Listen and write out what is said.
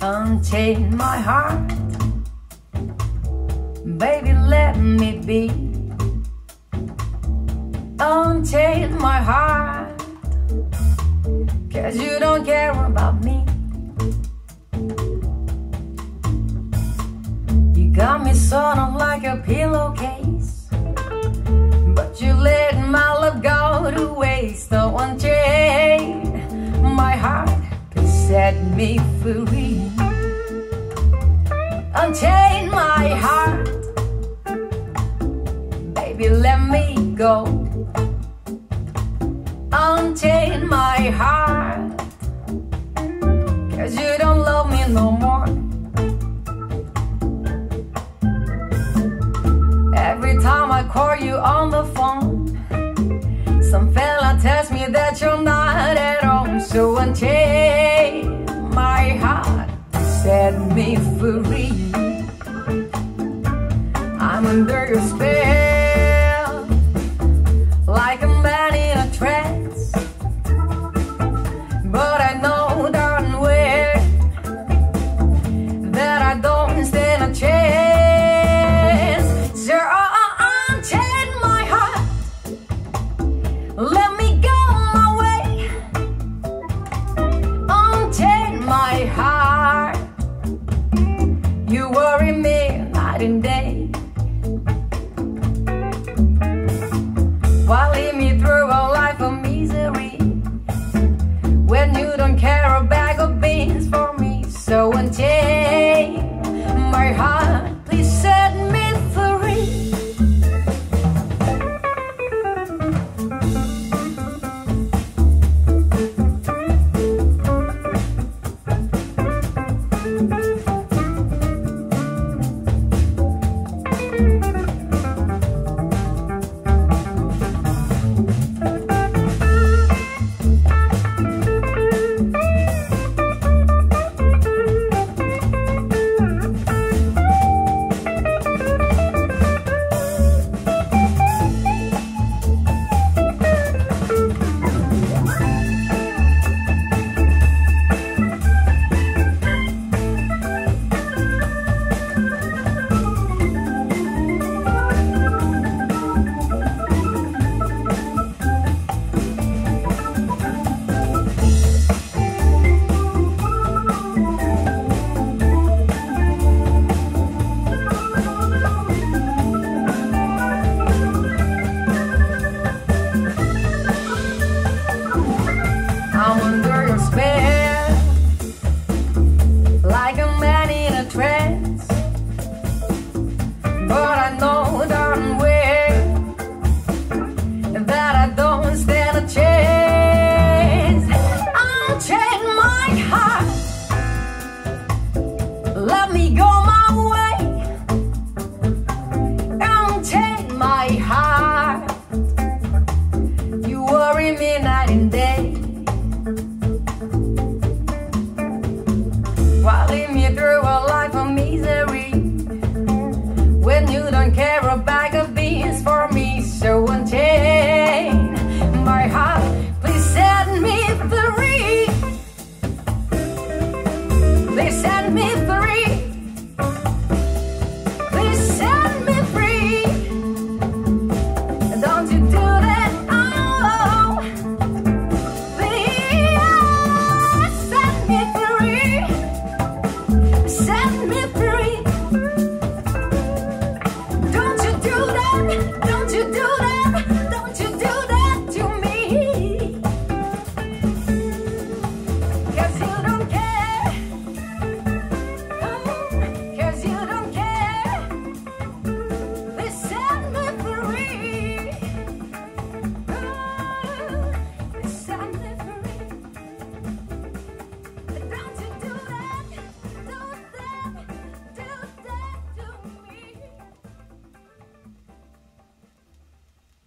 Unchain my heart, baby, let me be. Unchain my heart, 'cause you don't care about me. You got me sort of like a pillowcase, but you let my love go to waste. So unchain my heart, please set me free. Unchain my heart, baby, let me go. Unchain my heart, 'cause you don't love me no more. Every time I call you on the phone, some fella tells me that you're not at home. So unchain my heart, set me free. I'm under your spell, like a man in a trance. But I know darn well that I don't stand a chance. So unchain my heart, let me go my way. Unchain my heart, you worry me night and day. Why lead me through a life of misery when you don't care a bag of beans for me? So unchain my heart, please set me free. I'm under your spell, like a man in a trance. But I know darn well that I don't stand a chance. Unchain my heart, let me go my way. Unchain my heart, you worry me night and day. Why lead me through a life of misery when you don't care a bag of beans for me? So unchain my heart, please set me free. Please set me free.